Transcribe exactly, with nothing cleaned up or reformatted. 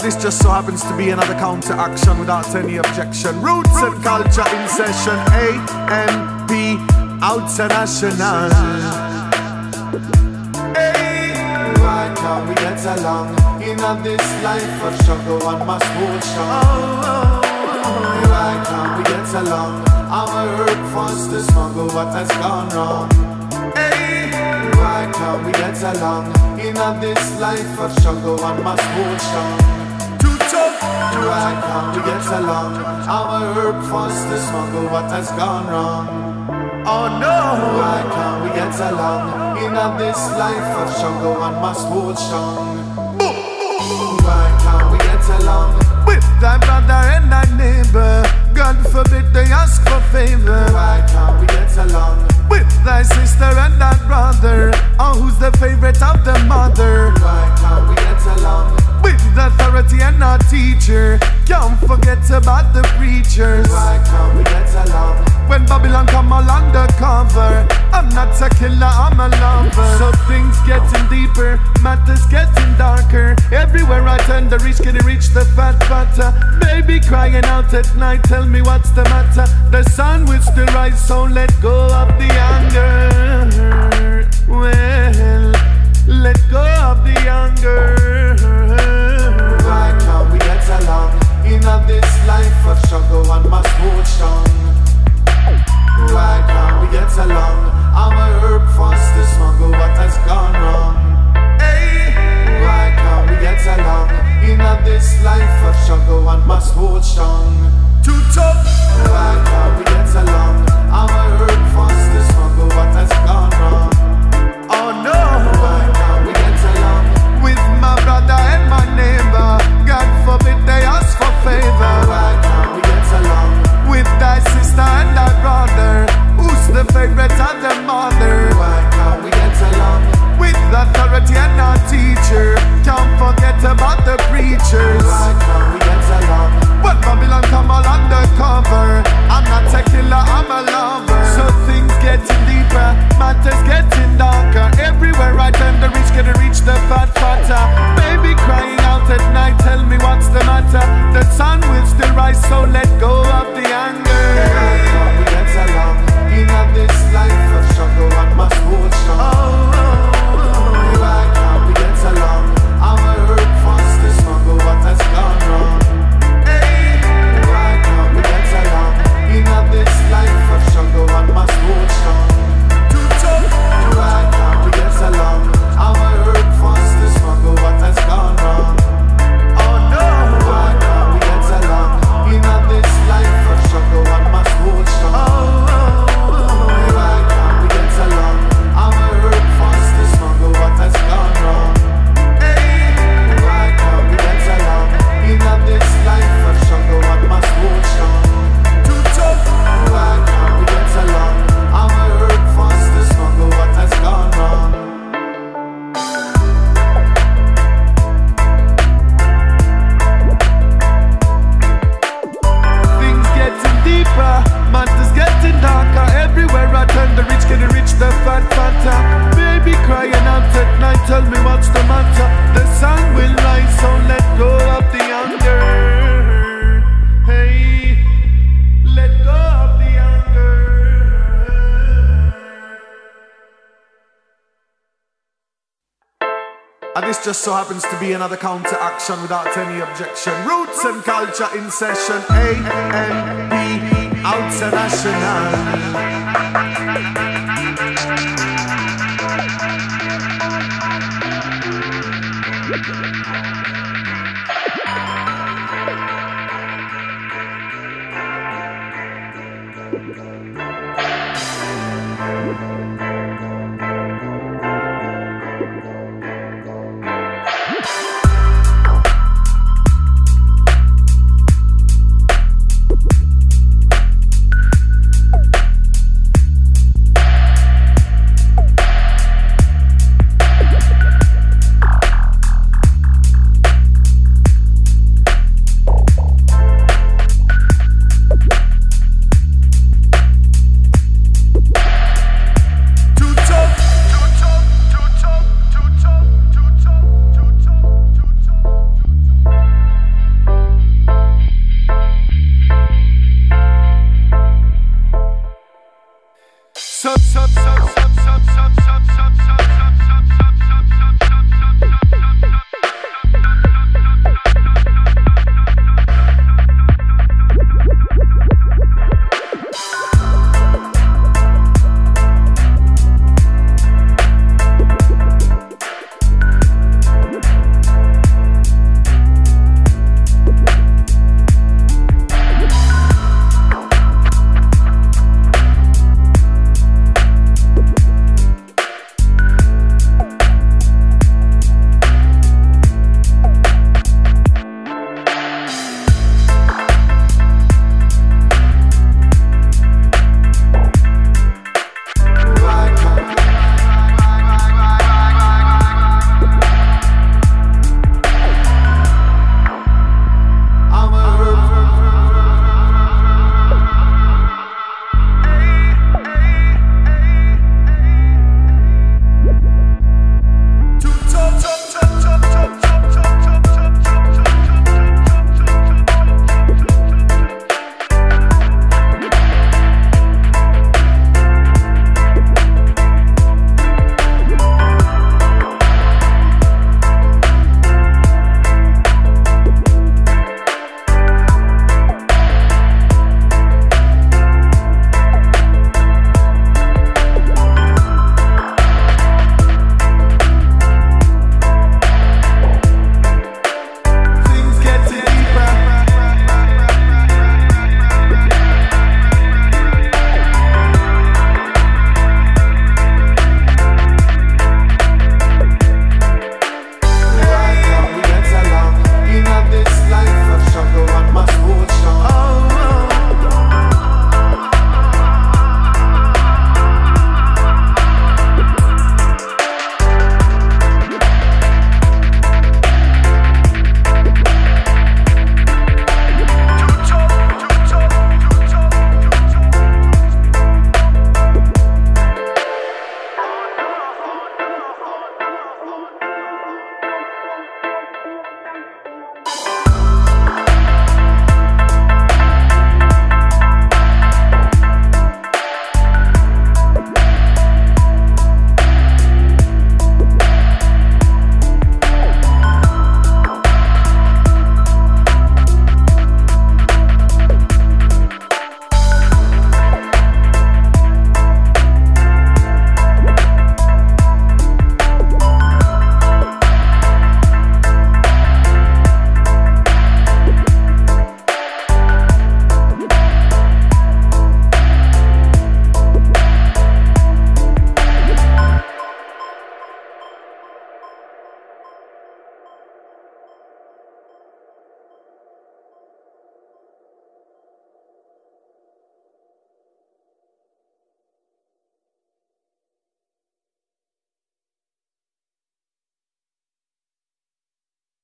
this just so happens to be another counteraction without any objection. Roots and culture in session. A M P International. Hey, why can't we get along in this life of struggle and must hold strong? Why can't we get along? I'm a herb fast to smuggle what has gone wrong. Hey, why can't we get along in this life of struggle and must hold strong? Too tough. Why can't we get along? I'm a herb fast to smuggle what has gone wrong. Oh no. Why can't we get along in this life of struggle and must hold strong? Why can't we get along with thy brother and thy neighbor? God forbid they ask for favor. Why can't we get along with thy sister and thy brother? Oh, who's the favorite of the mother? Why can't we get along with the authority and our teacher? Can't forget about the preachers. Why can't we get along when Babylon come all undercover? I'm not a killer, I'm a lover. So things getting deeper, matters getting darker. Everywhere I turn, the rich can reach the fat fatter. Baby crying out at night, tell me what's the matter. The sun will still rise, so let go of the anger. Well, let go of the anger. Why can't we get along in this life of struggle and must hold strong? Why can't we get along? I'm a herb fast to smuggle what has gone wrong. Hey, why can't we get along in this life of struggle and must hold strong? Too tough. Why can't we get along? I'm a herb fast to smuggle what has gone wrong. Oh no. Why can't we get along with my brother and my neighbor? God forbid they ask for favor. Why can't we get along with thy sister and thy brother? Who's the favorite of the mother? Why can't we get along with the authority and our teacher? Can't forget about the preachers. Why can't we get along when Babylon come all undercover? I'm not a killer, I'm a lover. So things getting deeper, matters getting darker. Everywhere I turn, the rich can reach the fat fatter. Baby crying out at night, tell me what's the matter. The sun will still rise, so let go of the anger. Why can't we get along in this life of struggle and must hold strong? Oh, why can't we get along? I'm a herb fast to smuggle what has gone wrong. Hey, why can't we get along in this life of struggle and must hold strong? Too tough. Why can't we get along? I'm a herb fast to smuggle what has gone wrong. Oh no. Why can't we get along in this life of struggle and must hold strong? Oh, why can't we get along? I'm a herb fast to smuggle what has gone wrong. hey, Why can't we get along in this life of struggle and must hold strong? too tough. Why can't we get along? I'm a herb fast to smuggle what has gone wrong. Things getting deeper, matters getting darker. Everywhere I turn, the rich can reach the fat fatter. Baby crying out at night, tell me what's the matter. The sun will rise, so let go of the anger. Hey, let go of the anger. And this just so happens to be another counteraction without any objection. Roots and culture in session. A M P International.